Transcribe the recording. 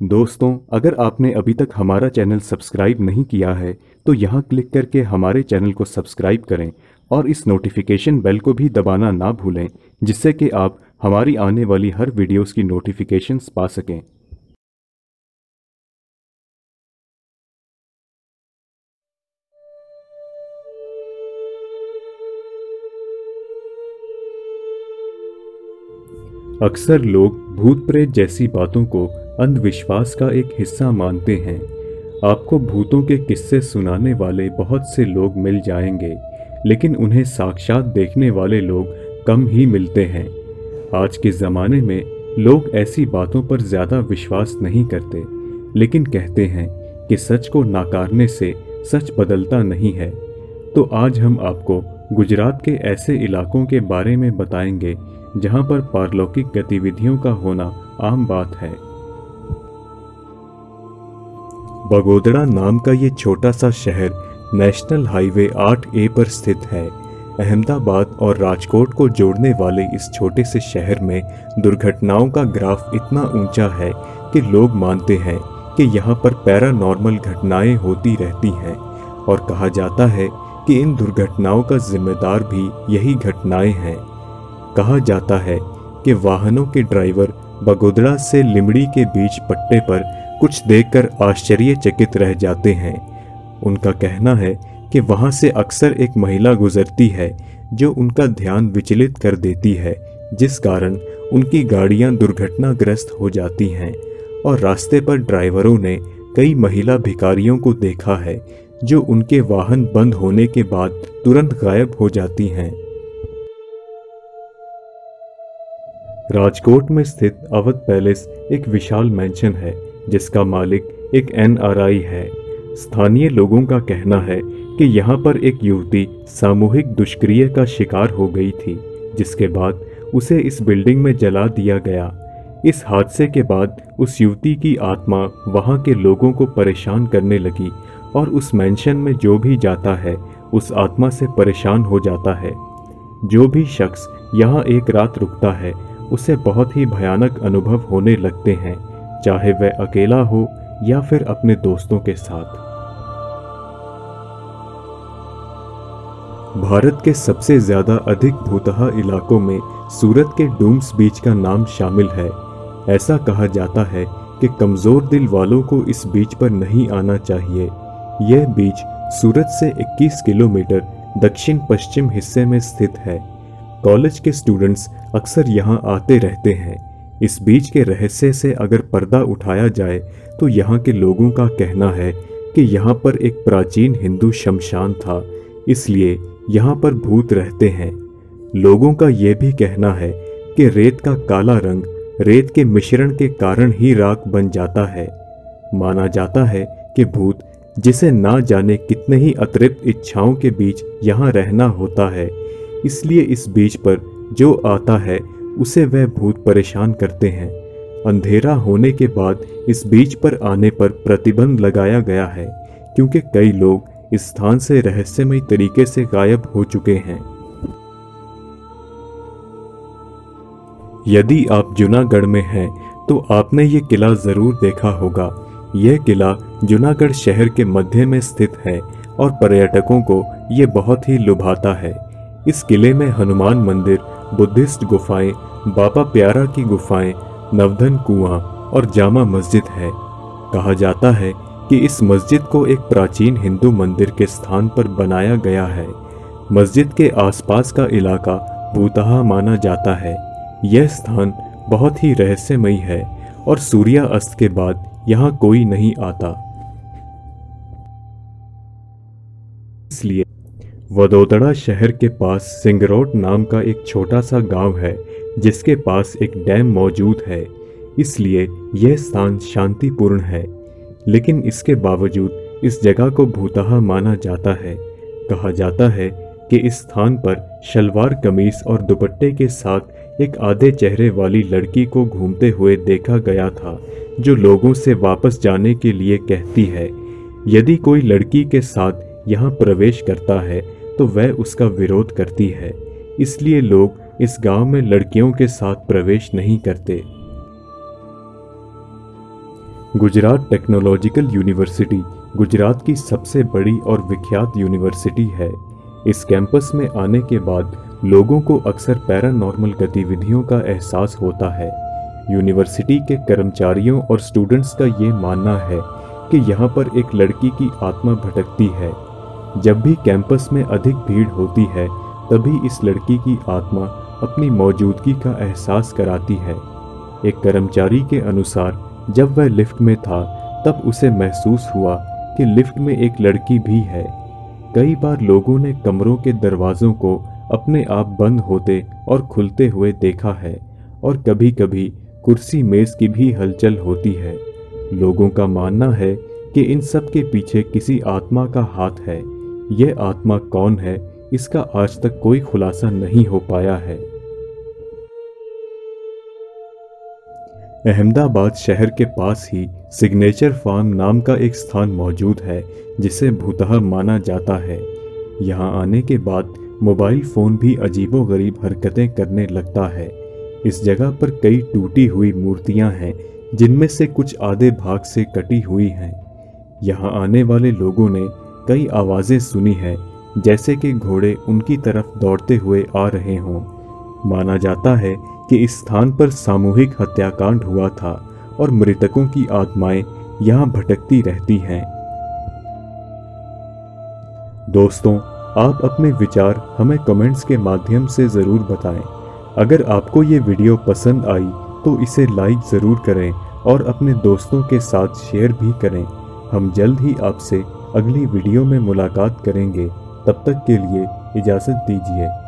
दोस्तों, अगर आपने अभी तक हमारा चैनल सब्सक्राइब नहीं किया है तो यहाँ क्लिक करके हमारे चैनल को सब्सक्राइब करें और इस नोटिफिकेशन बेल को भी दबाना ना भूलें, जिससे कि आप हमारी आने वाली हर वीडियोस की नोटिफिकेशंस पा सकें। अक्सर लोग भूत प्रेत जैसी बातों को अंधविश्वास का एक हिस्सा मानते हैं। आपको भूतों के किस्से सुनाने वाले बहुत से लोग मिल जाएंगे, लेकिन उन्हें साक्षात देखने वाले लोग कम ही मिलते हैं। आज के ज़माने में लोग ऐसी बातों पर ज़्यादा विश्वास नहीं करते, लेकिन कहते हैं कि सच को नाकारने से सच बदलता नहीं है। तो आज हम आपको गुजरात के ऐसे इलाकों के बारे में बताएंगे जहां पर पारलौकिक गतिविधियों का होना आम बात है। बगोदड़ा नाम का ये छोटा सा शहर नेशनल हाईवे 8A पर स्थित है। अहमदाबाद और राजकोट को जोड़ने वाले इस छोटे से शहर में दुर्घटनाओं का ग्राफ इतना ऊंचा है कि लोग मानते हैं कि यहाँ पर पैरानॉर्मल घटनाएं होती रहती हैं, और कहा जाता है कि इन दुर्घटनाओं का जिम्मेदार भी यही घटनाएं हैं। कहा जाता है कि वाहनों के ड्राइवर बगोदड़ा से लिमड़ी के बीच पट्टे पर कुछ देखकर आश्चर्यचकित रह जाते हैं। उनका कहना है कि वहां से अक्सर एक महिला गुजरती है जो उनका ध्यान विचलित कर देती है, जिस कारण उनकी गाड़ियां दुर्घटनाग्रस्त हो जाती हैं। और रास्ते पर ड्राइवरों ने कई महिला भिखारियों को देखा है जो उनके वाहन बंद होने के बाद तुरंत गायब हो जाती हैं। राजकोट में स्थित अवध पैलेस एक विशाल मैंशन है जिसका मालिक एक NRI है। स्थानीय लोगों का कहना है कि यहाँ पर एक युवती सामूहिक दुष्क्रिया का शिकार हो गई थी, जिसके बाद उसे इस बिल्डिंग में जला दिया गया। इस हादसे के बाद उस युवती की आत्मा वहाँ के लोगों को परेशान करने लगी और उस मैंशन में जो भी जाता है उस आत्मा से परेशान हो जाता है। जो भी शख्स यहाँ एक रात रुकता है उसे बहुत ही भयानक अनुभव होने लगते हैं, चाहे वह अकेला हो या फिर अपने दोस्तों के साथ। भारत के सबसे ज्यादा अधिक भूतहा इलाकों में सूरत के डूम्स बीच का नाम शामिल है। ऐसा कहा जाता है कि कमजोर दिल वालों को इस बीच पर नहीं आना चाहिए। यह बीच सूरत से 21 किलोमीटर दक्षिण पश्चिम हिस्से में स्थित है। कॉलेज के स्टूडेंट्स अक्सर यहाँ आते रहते हैं। इस बीच के रहस्य से अगर पर्दा उठाया जाए तो यहाँ के लोगों का कहना है कि यहाँ पर एक प्राचीन हिंदू शमशान था, इसलिए यहाँ पर भूत रहते हैं। लोगों का यह भी कहना है कि रेत का काला रंग रेत के मिश्रण के कारण ही राख बन जाता है। माना जाता है कि भूत, जिसे ना जाने कितने ही अतिरिक्त इच्छाओं के बीच यहाँ रहना होता है, इसलिए इस बीच पर जो आता है उसे वह भूत परेशान करते हैं। अंधेरा होने के बाद इस बीच पर आने पर प्रतिबंध लगाया गया है, क्योंकि कई लोग इस स्थान से रहस्यमय तरीके से गायब हो चुके हैं। यदि आप जूनागढ़ में हैं तो आपने ये किला जरूर देखा होगा। यह किला जूनागढ़ शहर के मध्य में स्थित है और पर्यटकों को ये बहुत ही लुभाता है। इस किले में हनुमान मंदिर, बुद्धिस्ट गुफाएं, बाबा प्यारा की गुफाएं, नवधन कुआं और जामा मस्जिद है। कहा जाता है कि इस मस्जिद को एक प्राचीन हिंदू मंदिर के स्थान पर बनाया गया है। मस्जिद के आसपास का इलाका भूतहा माना जाता है। यह स्थान बहुत ही रहस्यमयी है और सूर्यास्त के बाद यहाँ कोई नहीं आता। इसलिए वडोदरा शहर के पास सिंगरौट नाम का एक छोटा सा गांव है जिसके पास एक डैम मौजूद है, इसलिए यह स्थान शांतिपूर्ण है। लेकिन इसके बावजूद इस जगह को भूतहा माना जाता है। कहा जाता है कि इस स्थान पर शलवार कमीज और दुपट्टे के साथ एक आधे चेहरे वाली लड़की को घूमते हुए देखा गया था, जो लोगों से वापस जाने के लिए कहती है। यदि कोई लड़की के साथ यहाँ प्रवेश करता है तो वह उसका विरोध करती है, इसलिए लोग इस गांव में लड़कियों के साथ प्रवेश नहीं करते। गुजरात टेक्नोलॉजिकल यूनिवर्सिटी गुजरात की सबसे बड़ी और विख्यात यूनिवर्सिटी है। इस कैंपस में आने के बाद लोगों को अक्सर पैरानॉर्मल गतिविधियों का एहसास होता है। यूनिवर्सिटी के कर्मचारियों और स्टूडेंट्स का ये मानना है कि यहाँ पर एक लड़की की आत्मा भटकती है। जब भी कैंपस में अधिक भीड़ होती है तभी इस लड़की की आत्मा अपनी मौजूदगी का एहसास कराती है। एक कर्मचारी के अनुसार जब वह लिफ्ट में था तब उसे महसूस हुआ कि लिफ्ट में एक लड़की भी है। कई बार लोगों ने कमरों के दरवाजों को अपने आप बंद होते और खुलते हुए देखा है और कभी-कभी कुर्सी मेज की भी हलचल होती है। लोगों का मानना है कि इन सब के पीछे किसी आत्मा का हाथ है। यह आत्मा कौन है, इसका आज तक कोई खुलासा नहीं हो पाया है। अहमदाबाद शहर के पास ही सिग्नेचर फार्म नाम का एक स्थान मौजूद है जिसे भूतहा माना जाता है। यहाँ आने के बाद मोबाइल फ़ोन भी अजीबोगरीब हरकतें करने लगता है। इस जगह पर कई टूटी हुई मूर्तियाँ हैं जिनमें से कुछ आधे भाग से कटी हुई हैं। यहाँ आने वाले लोगों ने कई आवाज़ें सुनी हैं, जैसे कि घोड़े उनकी तरफ दौड़ते हुए आ रहे हों। माना जाता है कि इस स्थान पर सामूहिक हत्याकांड हुआ था और मृतकों की आत्माएं यहाँ भटकती रहती हैं। दोस्तों, आप अपने विचार हमें कमेंट्स के माध्यम से ज़रूर बताएं। अगर आपको ये वीडियो पसंद आई तो इसे लाइक ज़रूर करें और अपने दोस्तों के साथ शेयर भी करें। हम जल्द ही आपसे अगली वीडियो में मुलाकात करेंगे। तब तक के लिए इजाज़त दीजिए।